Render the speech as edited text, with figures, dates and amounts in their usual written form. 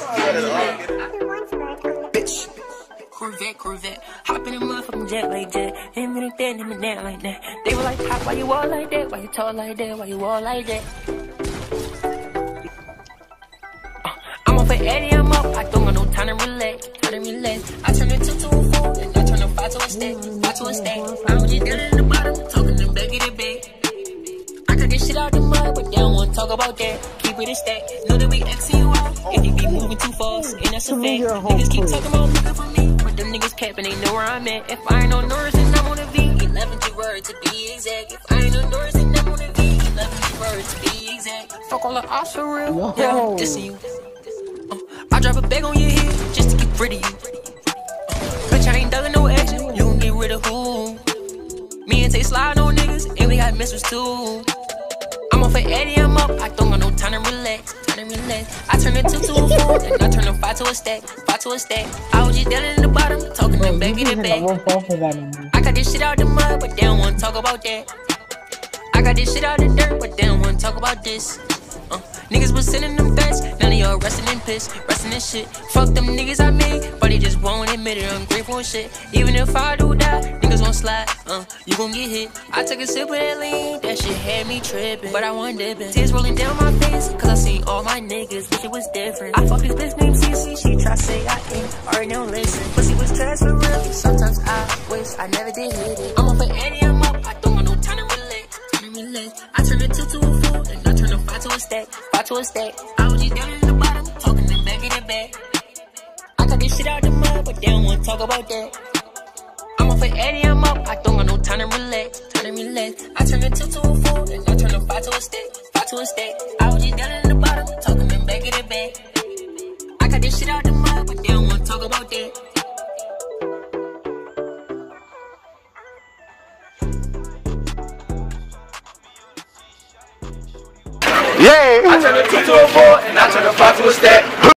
Bitch. Corvette, hop in a motherfucking jet like that. Him and that, him and that like that. They were like, hop, why you all like that? Why you tall like that? Why you all like that? I'm off for Eddie, I'm up. I don't got no time to relax. I turn a 2 to a 4, and I turn a 5 to a stack. I was just down in the bottom, talking them back in the bed. I cut this shit out the mud, but they don't wanna talk about that. Keep it a stack, know that we Xing you out. If you be moving too fast, and that's a fact. Niggas keep talking about looking for me, but them niggas capping, they know where I'm at. If I ain't on Norris, then I'm on a V. 11 G word to be exact. If I ain't on Norris, then I'm on a V. 11 G word to be exact. Fuck all the odds for real, yeah, I'm dissing you. I drop a bag on your head just to get rid of you. Bitch, I ain't dug no action, you gon' get rid of who? Me and Tay slide on niggas, and we got missiles too. I'm off for Eddie, I'm up, I don't got no time to relax. I turn a 2 to a 4, and I turn a 5 to a stack. I was just down in the bottom, talking them back in the bed. I got this shit out the mud, but they don't wanna talk about that. I got this shit out the dirt, but they don't wanna talk about this. Niggas was sending them threats, none of y'all resting in piss, resting in shit. Fuck them niggas I made, but they just won't admit it. I'm grateful and shit. Even if I do die, niggas gon' slide, you gon' get hit. I took a sip of that lean, that shit had me tripping, but I wasn't dipping. Tears rolling down my face, cause I seen all my niggas, but it was different. I fucked this bitch named Cece, she try to say I ain't, already don't listen. Pussy was trash for real, sometimes I wish I never did hit it. I'm up for Eddie, I'm up, I don't got no time to relax. I turn a 2 to a 4, and I turn a 5 to a stack. I was just down in the bottom, talking them back in the bed. I cut this shit out the mud, but they don't wanna talk about that. I'm off for Eddie, I'm up, I don't got no time to relax. I turn a 2 to a 4, and I turn a 5 to a stack. I was just down in the bottom, talking them back in the bed. I cut this shit out the mud, but they don't wanna talk about that. Yeah! I turn a 2 to a 4 and I turn a 5 to a stack.